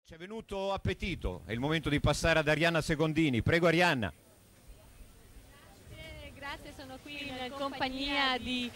Ci è venuto appetito, è il momento di passare ad Arianna Segondini. Prego Arianna. Grazie, sono qui in compagnia di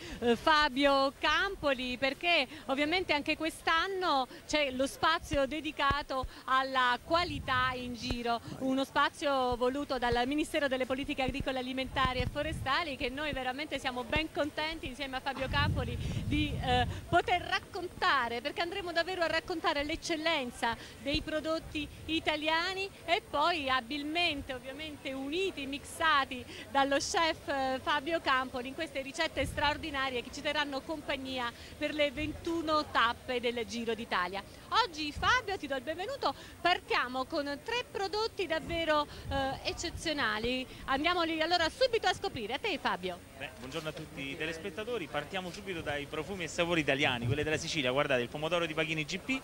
Fabio Campoli perché ovviamente anche quest'anno c'è lo spazio dedicato alla qualità in giro, uno spazio voluto dal Ministero delle Politiche Agricole, Alimentari e Forestali che noi veramente siamo ben contenti insieme a Fabio Campoli di poter raccontare, perché andremo davvero a raccontare l'eccellenza dei prodotti italiani e poi abilmente ovviamente uniti, mixati dallo chef Fabio Campoli in queste ricette straordinarie che ci terranno compagnia per le 21 tappe del Giro d'Italia. Oggi Fabio ti do il benvenuto, partiamo con 3 prodotti davvero eccezionali, andiamoli allora subito a scoprire. A te Fabio. Buongiorno a tutti i telespettatori, partiamo subito dai profumi e sapori italiani, quelli della Sicilia. Guardate, il pomodoro di Pachini GP,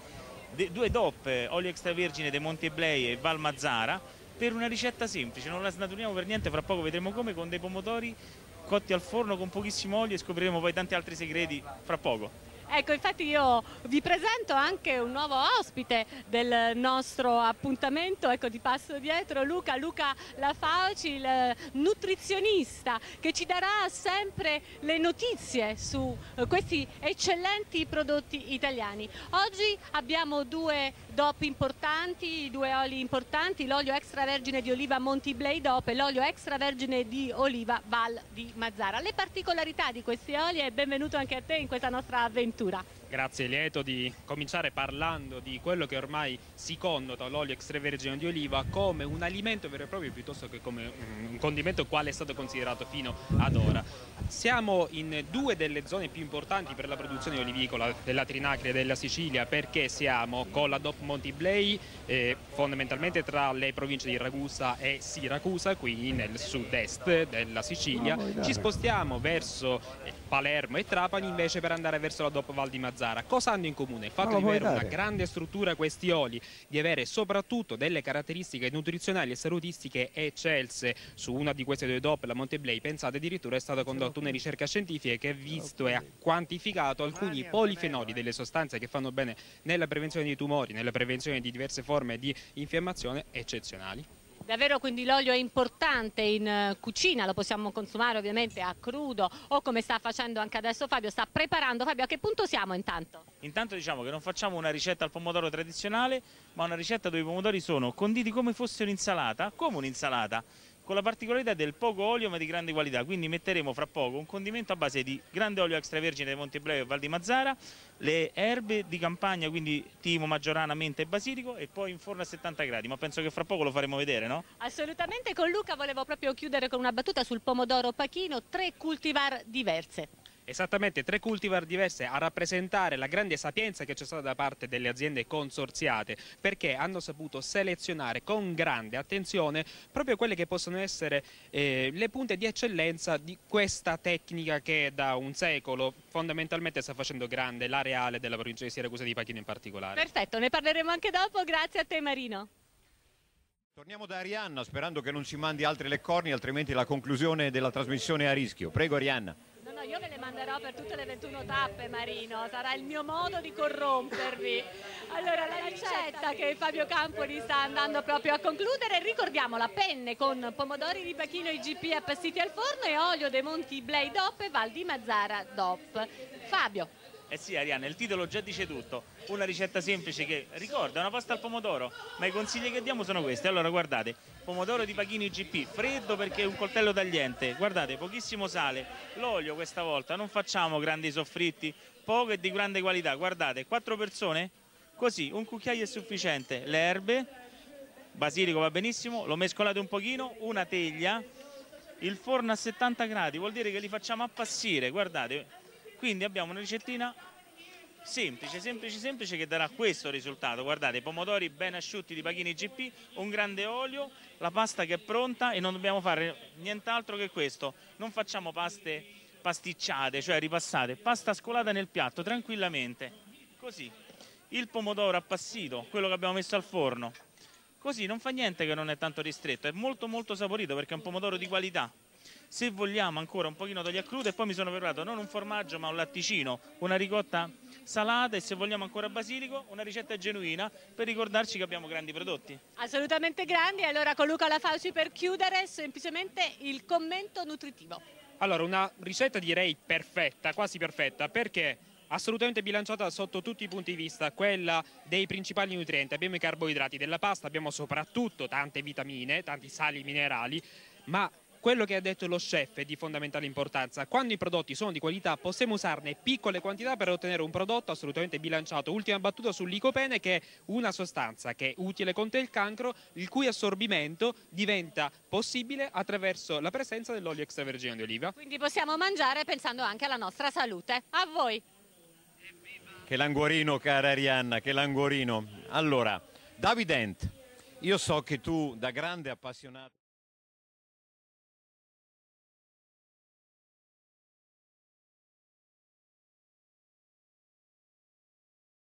2 DOP, olio extravergine dei Monti Eblei e Val Mazzara, per una ricetta semplice, non la snaturiamo per niente, fra poco vedremo come, con dei pomodori cotti al forno con pochissimo olio e scopriremo poi tanti altri segreti fra poco. Ecco, infatti io vi presento anche un nuovo ospite del nostro appuntamento, ecco ti passo dietro Luca Lafauci, il nutrizionista che ci darà sempre le notizie su questi eccellenti prodotti italiani. Oggi abbiamo 2 DOP importanti, 2 oli importanti, l'olio extravergine di oliva Monti Eblei DOP e l'olio extravergine di oliva Val di Mazzara. Le particolarità di questi oli e benvenuto anche a te in questa nostra avventura. Grazie, lieto di cominciare parlando di quello che ormai si connota l'olio extravergine di oliva come un alimento vero e proprio piuttosto che come un condimento quale è stato considerato fino ad ora. Siamo in 2 delle zone più importanti per la produzione olivicola della Trinacria e della Sicilia, perché siamo con la DOP Monti Eblei fondamentalmente tra le province di Ragusa e Siracusa, qui nel sud-est della Sicilia. Ci spostiamo verso Palermo e Trapani invece per andare verso la DOP Val di Mazzara. Cosa hanno in comune? Il fatto di avere una grande struttura questi oli, di avere soprattutto delle caratteristiche nutrizionali e salutistiche eccelse. Su una di queste 2 DOP, la Monti Eblei, pensate, addirittura è stata condotta una ricerca scientifica che ha visto e ha quantificato alcuni polifenoli delle sostanze che fanno bene nella prevenzione di tumori, nella prevenzione di diverse forme di infiammazione eccezionali. Davvero quindi l'olio è importante in cucina, lo possiamo consumare ovviamente a crudo o come sta facendo anche adesso Fabio, sta preparando. Fabio, a che punto siamo intanto? Intanto diciamo che non facciamo una ricetta al pomodoro tradizionale, ma una ricetta dove i pomodori sono conditi come fosse un'insalata, come un'insalata, con la particolarità del poco olio ma di grande qualità. Quindi metteremo fra poco un condimento a base di grande olio extravergine dei Monti Eblei e Val di Mazzara, le erbe di campagna, quindi timo, maggiorana, menta e basilico, e poi in forno a 70 gradi, ma penso che fra poco lo faremo vedere, no? Assolutamente. Con Luca volevo proprio chiudere con una battuta sul pomodoro pachino, 3 cultivar diverse. Esattamente, 3 cultivar diverse a rappresentare la grande sapienza che c'è stata da parte delle aziende consorziate, perché hanno saputo selezionare con grande attenzione proprio quelle che possono essere le punte di eccellenza di questa tecnica che da un secolo fondamentalmente sta facendo grande l'areale della provincia di Siracusa e di Pachino in particolare. Perfetto, ne parleremo anche dopo, grazie a te Marino. Torniamo da Arianna sperando che non ci mandi altre leccorni, altrimenti la conclusione della trasmissione è a rischio. Prego Arianna. No, io ve le manderò per tutte le 21 tappe Marino, sarà il mio modo di corrompervi. Allora la ricetta che Fabio Campoli sta andando proprio a concludere, ricordiamola: penne con pomodori di Pachino IGP appassiti al forno e olio dei Monti Eblei DOP e Val di Mazzara DOP. Fabio. Eh sì Arianna, il titolo già dice tutto, una ricetta semplice che ricorda una pasta al pomodoro, ma i consigli che diamo sono questi. Allora guardate, pomodoro di Pachini GP, freddo perché è un coltello tagliente, guardate, pochissimo sale, l'olio questa volta, non facciamo grandi soffritti, poco e di grande qualità, guardate, 4 persone, così, un cucchiaio è sufficiente, le erbe, basilico va benissimo, lo mescolate un pochino, una teglia, il forno a 70 gradi, vuol dire che li facciamo appassire, guardate. Quindi abbiamo una ricettina semplice, semplice, semplice che darà questo risultato. Guardate, pomodori ben asciutti di Pachini GP, un grande olio, la pasta che è pronta e non dobbiamo fare nient'altro che questo. Non facciamo paste pasticciate, cioè ripassate, pasta scolata nel piatto tranquillamente. Così, il pomodoro appassito, quello che abbiamo messo al forno. Così non fa niente che non è tanto ristretto, è molto molto saporito perché è un pomodoro di qualità. Se vogliamo ancora un pochino d'olio a crudo, e poi mi sono preparato non un formaggio ma un latticino, una ricotta salata e se vogliamo ancora basilico, una ricetta genuina per ricordarci che abbiamo grandi prodotti. Assolutamente grandi. Allora con Luca La Fauci, per chiudere, semplicemente il commento nutritivo. Allora, una ricetta direi perfetta, quasi perfetta, perché assolutamente bilanciata sotto tutti i punti di vista, quella dei principali nutrienti. Abbiamo i carboidrati della pasta, abbiamo soprattutto tante vitamine, tanti sali minerali, ma quello che ha detto lo chef è di fondamentale importanza. Quando i prodotti sono di qualità possiamo usarne piccole quantità per ottenere un prodotto assolutamente bilanciato. Ultima battuta sul licopene, che è una sostanza che è utile contro il cancro, il cui assorbimento diventa possibile attraverso la presenza dell'olio extravergine di oliva. Quindi possiamo mangiare pensando anche alla nostra salute. A voi! Che languorino, cara Arianna, che languorino. Allora, David Ent, io so che tu da grande appassionato...